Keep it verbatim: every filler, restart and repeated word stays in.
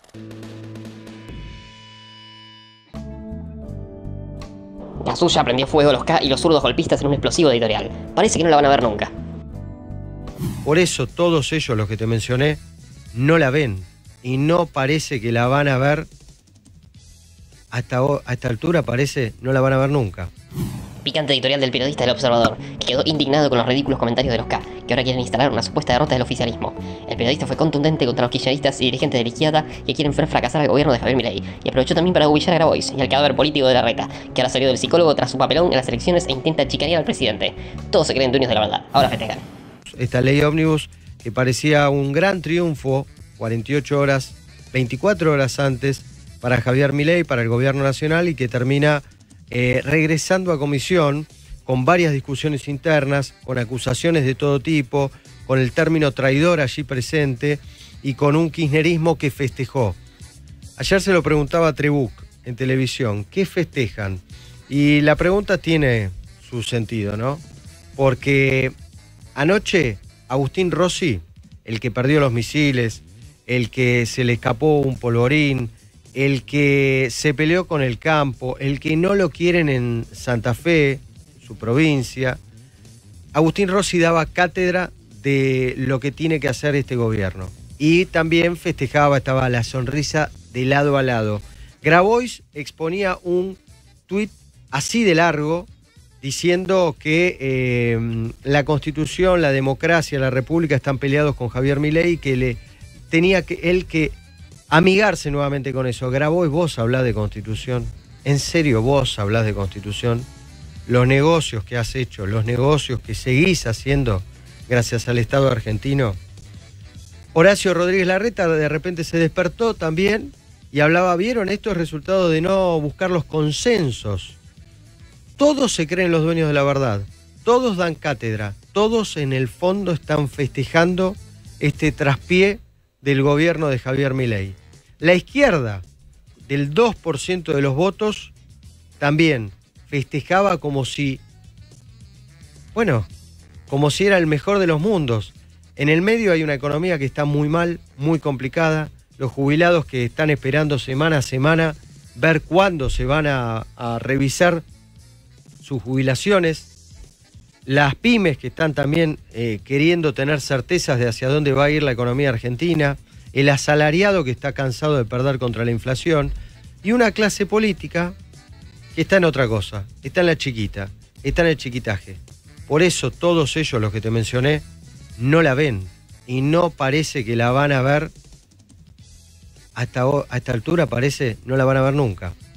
La suya prendió fuego a los K y los zurdos golpistas en un explosivo editorial. Parece que no la van a ver nunca. Por eso todos ellos, los que te mencioné, no la ven. Y no parece que la van a ver, hasta a esta altura parece, no la van a ver nunca. Picante editorial del periodista del Observador, que quedó indignado con los ridículos comentarios de los K, que ahora quieren instalar una supuesta derrota del oficialismo. El periodista fue contundente contra los kirchneristas y dirigentes de la izquierda que quieren ver fracasar al gobierno de Javier Milei, y aprovechó también para humillar a Grabois y al cadáver político de Larreta, que ahora salió del psicólogo tras su papelón en las elecciones e intenta chicanear al presidente. Todos se creen dueños de la verdad, ahora festejan. Esta ley ómnibus, que parecía un gran triunfo, cuarenta y ocho horas, veinticuatro horas antes, para Javier Milei, para el gobierno nacional, y que termina eh, regresando a comisión con varias discusiones internas, con acusaciones de todo tipo, con el término traidor allí presente y con un kirchnerismo que festejó. Ayer se lo preguntaba a Trebuch en televisión, ¿qué festejan? Y la pregunta tiene su sentido, ¿no? Porque anoche Agustín Rossi, el que perdió los misiles, el que se le escapó un polvorín, el que se peleó con el campo, el que no lo quieren en Santa Fe, su provincia, Agustín Rossi daba cátedra de lo que tiene que hacer este gobierno. Y también festejaba, estaba la sonrisa de lado a lado. Grabois exponía un tuit así de largo, diciendo que eh, la Constitución, la democracia, la República están peleados con Javier Milei, y que le tenía que, él que amigarse nuevamente con eso. Grabois, vos hablás de Constitución. ¿En serio vos hablás de Constitución? Los negocios que has hecho, los negocios que seguís haciendo gracias al Estado argentino. Horacio Rodríguez Larreta de repente se despertó también y hablaba, ¿vieron? Esto es resultado de no buscar los consensos. Todos se creen los dueños de la verdad, todos dan cátedra, todos en el fondo están festejando este traspié del gobierno de Javier Milei. La izquierda, del dos por ciento de los votos, también festejaba como si, bueno, como si era el mejor de los mundos. En el medio hay una economía que está muy mal, muy complicada, los jubilados que están esperando semana a semana ver cuándo se van a, a revisar sus jubilaciones, las pymes que están también eh, queriendo tener certezas de hacia dónde va a ir la economía argentina, el asalariado que está cansado de perder contra la inflación, y una clase política que está en otra cosa, está en la chiquita, está en el chiquitaje. Por eso todos ellos, los que te mencioné, no la ven y no parece que la van a ver, hasta a esta altura parece no la van a ver nunca.